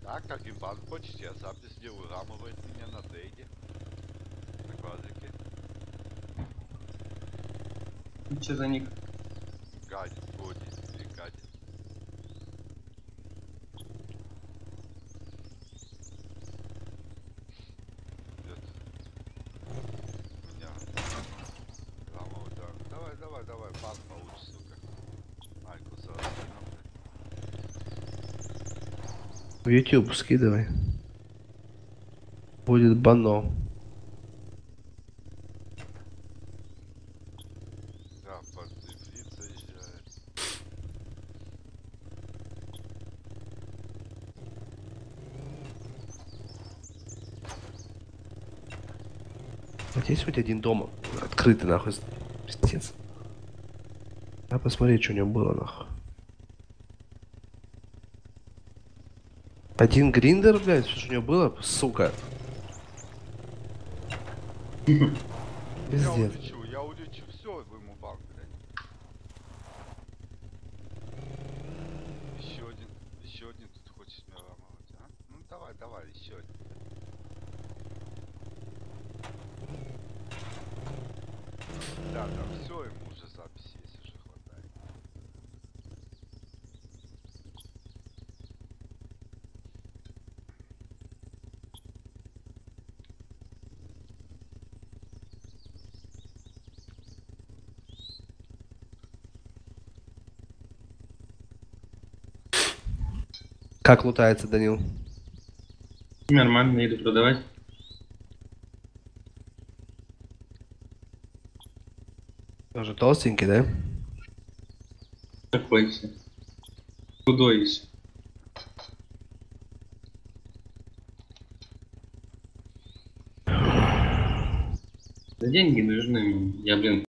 А как имбан хочете, я сам здесь делаю, рамывает меня на дейде. На квадрике. Че за ник? Гадит, Годи или гадит. Идет. Меня. Рамовый, да. Давай, бан получишь, сука. Майку сразу скинул, В YouTube скидывай. Будет бано. да, подзифрит заезжает. Вот есть хоть один дом открытый, нахуй, пиздец. Надо посмотреть, что у него было, нахуй. Один гриндер, блядь, что у него было, сука. Пиздец. Я улечу, все, ему бан, блядь. Еще один тут хочет меня рамовать, а? Ну давай, еще один. Да, все, ему уже запись есть, уже хватает. Как лутается, Данил? Нормально, иду продавать. Тоже толстенький, да? Такой все. Худой еще. Да деньги нужны. Я, блин,